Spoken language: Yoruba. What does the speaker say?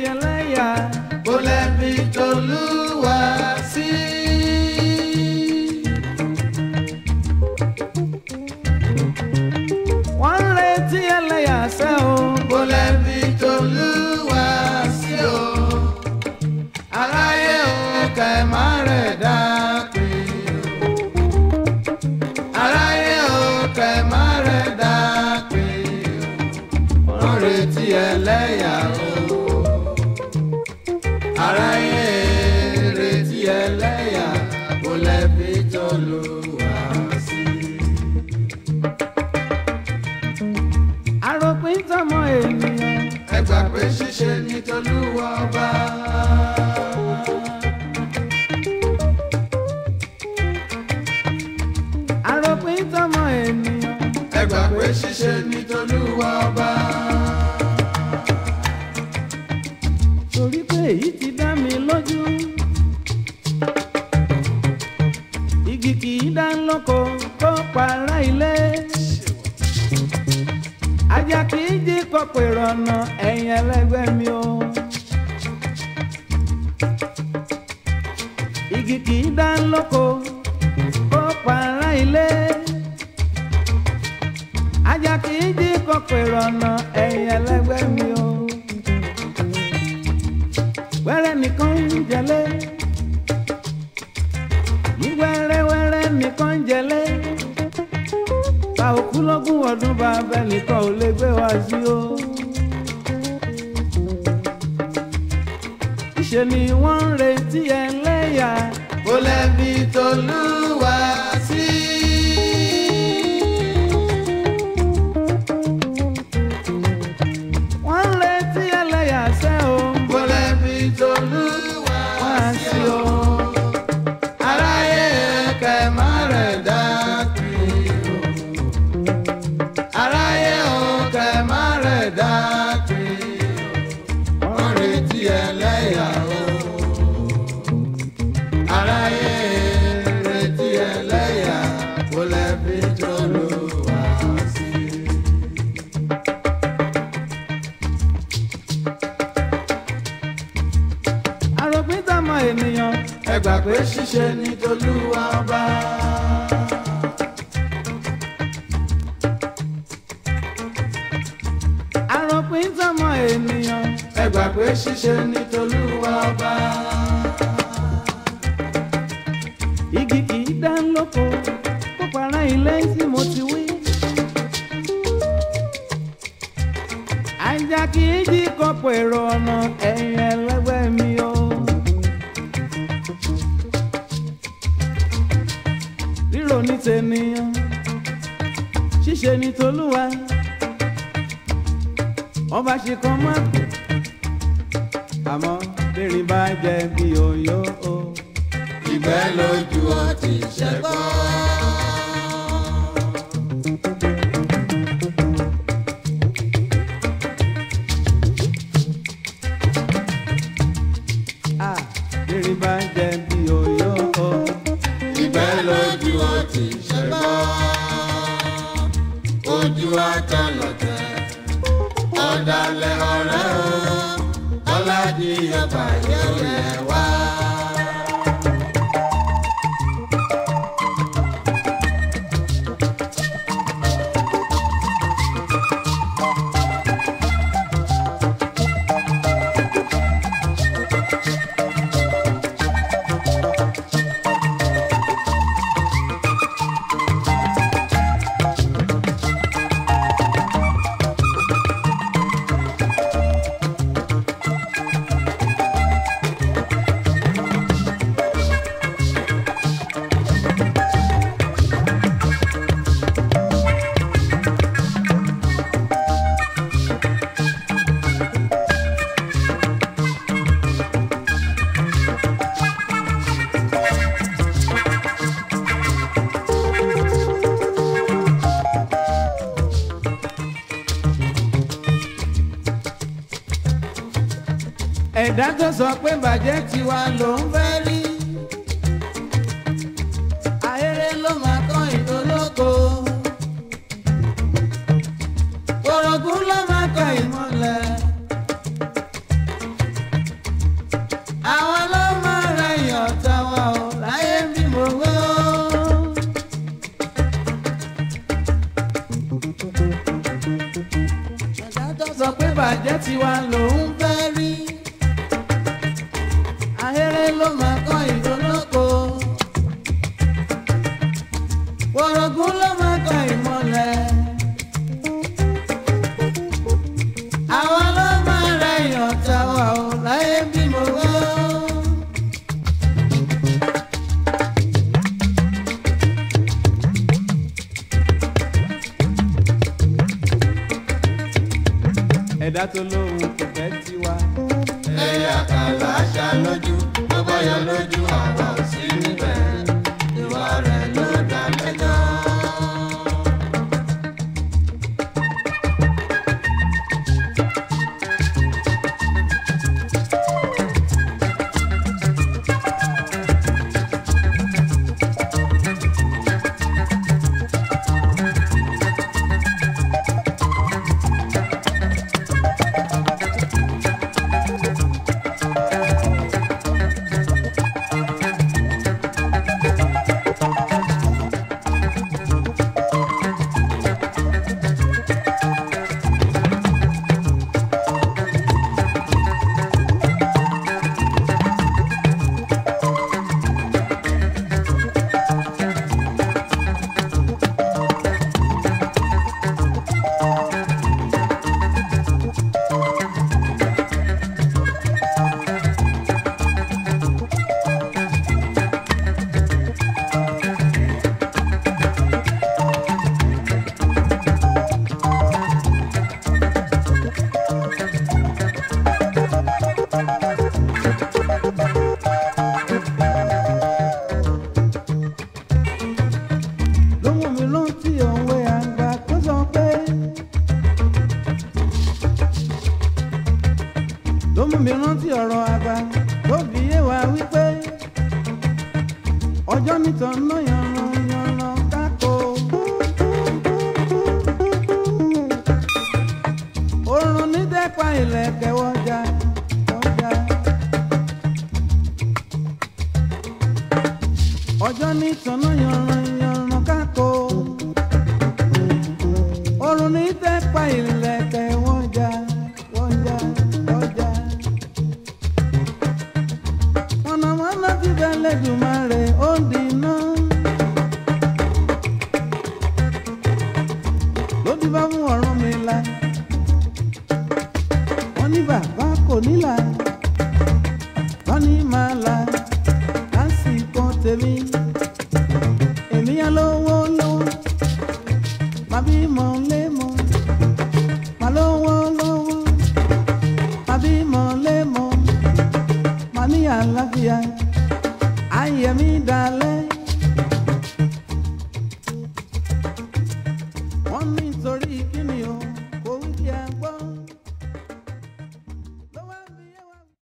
ẹlẹ́yà kò lẹ́bi t'Olúwa sí. wọ́n ń retí ẹlẹ́yà sẹ́ o. kò lẹ́bi t'Olúwa sí o. aráyé o kẹ́ má rẹ̀ dá pé o. aráyé o kẹ́ má rẹ̀ dá pé o. wọ́n retí ẹlẹ́yà o. aráyé retí ẹlẹ́yà kò lẹ́bi t'Olúwa sí. àròpin tọmọ ènìyàn. ẹ gbà pé ṣíṣe ni t'Olúwa ọba. àròpin tọmọ ènìyàn. ẹ gbà pé ṣíṣe ni t'Olúwa ọba. torí pé èyí ti dá mi lójú. igi kì í dá lóko kó para ilé. ajá kì í jí kọ̀pẹ̀ rọ̀nà ẹ̀yìn ẹlẹ́gbẹ́ mi o. igi kì í dá lóko kó para ilé. ajá kì í jí kọ̀pẹ̀ rọ̀nà ẹ̀yìn ẹlẹ́gbẹ́ mi o. wẹ́rẹ́ nìkan ń jẹlé. ní wẹ́rẹ́wẹ́rẹ́ nìkan ń jẹlé. bá òkú lógún ọdún bá bẹ́ẹ̀ nìkan ò lè gbé wá sí o. ṣe ni wọ́n ń retí ẹlẹ́yà kò lẹ́bi t'Olúwa sí. wọ́n ń retí ẹlẹ́yà sẹ́ o. kò lẹ́bi t'Olúwa sí o. aráyé kẹ́ má rẹ̀ dá pé o. aráyé o kẹ́ má rẹ̀ dá pé o. wọ́n retí ẹlẹ́yà o. aráyé retí ẹlẹ́yà kò lẹ́bi t'Olúwa sí. àròpin tọmọ ènìyàn. ẹ gbà pé ṣíṣe ni t'Olúwa ọba. àròpin tọmọ ènìyàn. ẹ gbà pé ṣíṣe ni t'Olúwa ọba. igi kì í dá lóko kó para ilé tí mo ti wí. ajá kì í jí kọ̀pọ̀ èrò ọ̀nà ẹ̀yìn ẹlẹ́gbẹ́ mi o. rírò ní tènìyàn ṣíṣe ní t'Olúwa. wọ́n bá ṣe kan mọ́ àmọ́ bẹ́ẹ̀rin bá jẹ bí òyò o. ìgbẹ́ lójú ọtí ṣẹ́gbọ́. bẹ́ẹ̀rin bá jẹ bí òyò o. ìgbẹ́ lójú ọtí ṣẹ́gbọ́. ojú àtọlọ̀tẹ̀ ọ̀dàlẹ̀ ọ̀rẹ́ o. Ọládì ọba yóò yẹ wá. ẹ̀dá tó sọ pé bàjẹ́ tiwa ló ń fẹ́ rí. ahéré ló máa kọ́ ìdólóko. orogún ló máa kọ́ ìmọ̀lẹ̀. tiwa lòún fẹ́ rí. Ahéré ló máa kọ́ ìdólóko. Wọ̀rọ̀gùn ló máa kọ́ ìmọ̀lẹ̀. Àwa ló máa rẹ̀yìn ọ̀tá wa ò láyé bí mo wọ́. Ẹ̀dá tó lóhùn kò fẹ́ tiwa. Ẹ̀yà kàlà àṣà lójú, ló bá yọ lójú àwa ò sí níbẹ̀. Ìwà rẹ̀ ló dá lẹ́jọ́. Ló mú mi rántí ọ̀rọ̀ àgbà tó fi yé wa wípé ọjọ́ nìtàn náà yanran kákó. Oòrùn ní dẹ́pa ìlẹ̀kẹ̀ wọjà. Ọjọ́ nìtàn náà yanran kákó. Oòrùn ní dẹ́pa ìlẹ̀kẹ̀ wọjà. Mọ̀nàmọ́ná ti bẹ̀lẹ̀ Èdùmàrè ó dìná. Ló ti bá fún Ọ̀rúnmìlà. Wọ́n ní bàbá kò nílà. Wọ́n ní máa là lásìkò tèmi. Èmi yá lówó lówó. Màá bímọ lémọ̀. Màá lówó lówó. Màá bímọ lémọ̀. Màá ní àlàáfíà. Ayé mi dá